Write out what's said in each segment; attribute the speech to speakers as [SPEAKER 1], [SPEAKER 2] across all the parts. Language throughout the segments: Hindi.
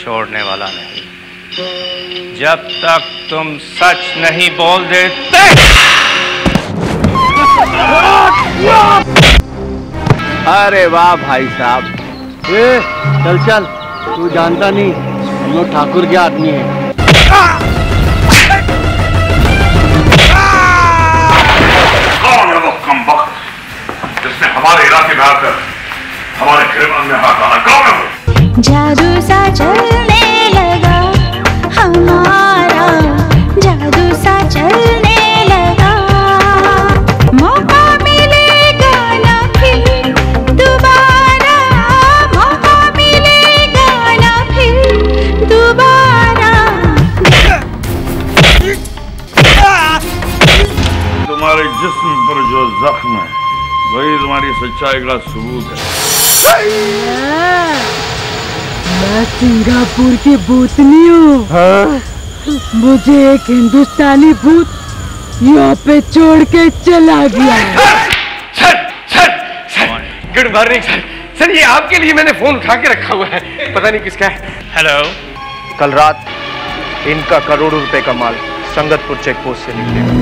[SPEAKER 1] छोड़ने वाला नहीं जब तक तुम सच नहीं बोल देते।
[SPEAKER 2] अरे वाह भाई साहब। चल चल, तू जानता नहीं हम लोग ठाकुर के आदमी हैं।
[SPEAKER 3] कौन है वो कमबख्त जिसने हमारे इलाके में आकर हमारे गिरबान में हाथ डाला? कौन है वो?
[SPEAKER 4] जादू सा चलने लगा हमारा, जादू सा चलने लगा। मौका मिलेगा ना फिर दोबारा, मौका मिलेगा ना फिर दोबारा।
[SPEAKER 3] तुम्हारे जिस्म पर जो जख्म है वही तुम्हारी सच्चाई का सबूत है।
[SPEAKER 5] मैं सिंगापुर की भूतनी हूँ। हाँ? मुझे एक हिंदुस्तानी भूत यहाँ पे छोड़ के चला गया।
[SPEAKER 6] Sir sir sir, good morning sir. Sir ये आपके लिए मैंने फोन उठा के रखा हुआ है, पता नहीं किसका है।
[SPEAKER 1] हेलो।
[SPEAKER 2] कल रात इनका करोड़ों रुपए का माल संगतपुर चेक पोस्ट से निकलेगा।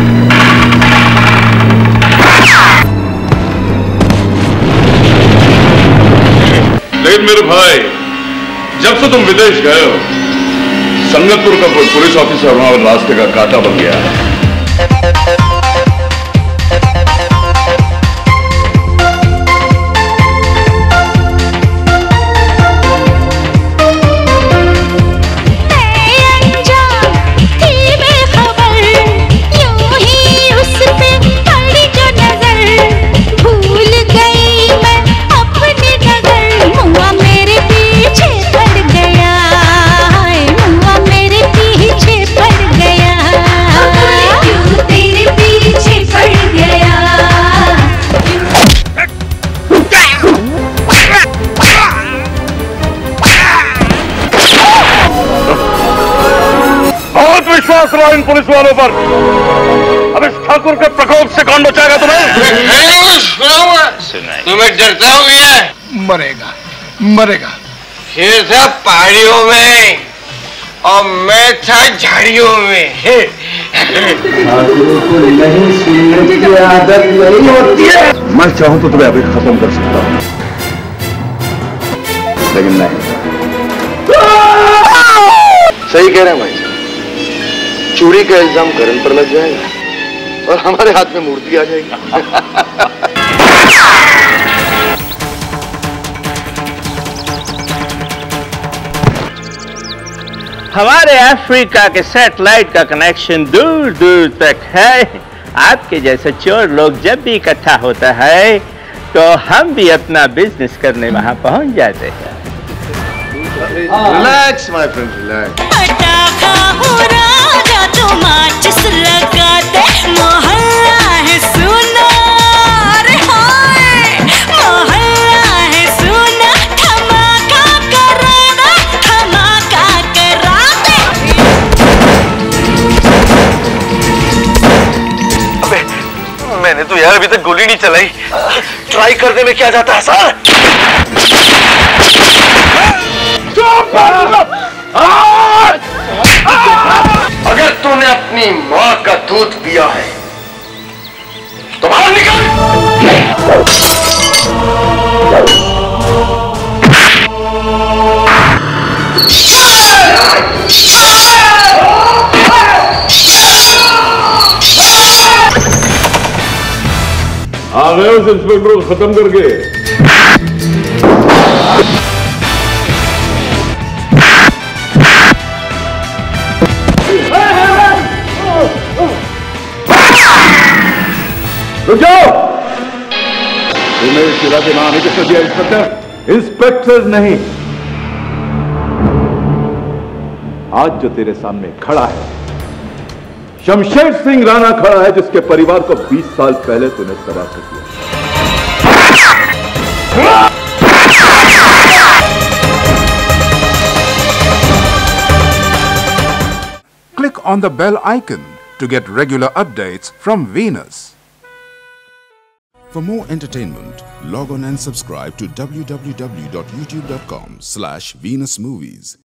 [SPEAKER 3] लेकिन मेरे भाई, जब से तुम विदेश गए हो संगतपुर का कोई पुलिस ऑफिसर वहां रास्ते का कांटा बन गया है। विश्वास रहा इन पुलिस वालों पर। अब इस ठाकुर के प्रकोप से कौन बचाएगा तुम्हें?
[SPEAKER 7] तुम्हें डरता हूँ ये?
[SPEAKER 8] मरेगा मरेगा।
[SPEAKER 7] ये था पहाड़ियों में और मैं था झाड़ियों में।
[SPEAKER 8] ठाकुरों को नहीं सुनने की आदत नहीं होती है।
[SPEAKER 3] मैं चाहूं तो तुम्हें अभी खत्म कर सकता हूं, लेकिन नहीं।
[SPEAKER 8] सही कह रहे हैं भाई साहब, चोरी का इल्जाम करण पर लग जाएगा और हमारे हाथ में मूर्ति आ जाएगी।
[SPEAKER 1] हमारे अफ्रीका के सैटेलाइट का कनेक्शन दूर दूर तक है। आपके जैसे चोर लोग जब भी इकट्ठा होता है तो हम भी अपना बिजनेस करने वहां पहुंच जाते हैं।
[SPEAKER 8] Relax my friend, relax.
[SPEAKER 4] पटाखा हो राजा तो माचिस लगा दे, मोहल्ला है सुना रे हाय, मोहल्ला है सुना, धमाका कराना, धमाका करा दे।
[SPEAKER 8] अबे मैंने तो यार अभी तक गोली नहीं चलाई, ट्राई करने में क्या जाता है सर? अगर तूने अपनी माँ का दूध पिया है तो बाहर निकल।
[SPEAKER 3] आ गए उस इंस्पेक्टर को खत्म करके। रुक जाओ। तुम्हें इस जिला के नाम किसने दिया? इंस्पेक्टर? इंस्पेक्टर नहीं, आज जो तेरे सामने खड़ा है शमशेर सिंह राणा खड़ा है, जिसके परिवार को 20 साल पहले तूने तबाह कर दिया।
[SPEAKER 9] Click on the bell icon to get regular updates from Venus. For more entertainment, log on and subscribe to www.youtube.com/venusmovies.